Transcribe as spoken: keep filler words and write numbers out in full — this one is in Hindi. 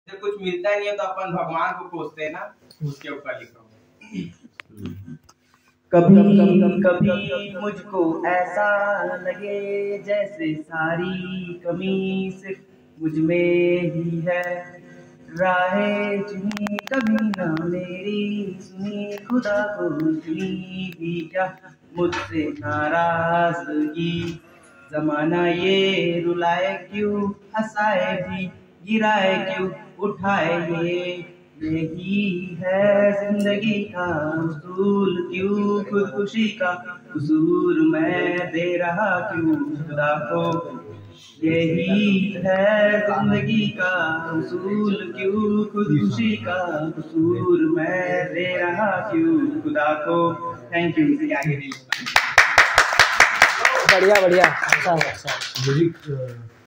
जब कुछ मिलता नहीं है तो अपन भगवान को कोसते हैं ना, उसके ऊपर लिखा हूँ। कभी कभी मुझको ऐसा लगे जैसे सारी कमी सिर्फ मुझ में ही है, राहें चुनी कभी ना मेरी सुनी, खुदा को चुनी भी क्या मुझसे नाराजगी, जमाना ये रुलाए क्यों, हंसाए भी गिराए क्यों, उठाए ये यही है जिंदगी का उसूल, क्यों खुदकुशी का कसूर मैं दे रहा क्यों खुदा को, यही है जिंदगी का उसूल, क्यों खुदकुशी का कसूर मैं दे रहा क्यों खुदा को। Thank you. आगे बढ़िया बढ़िया अच्छा अच्छा।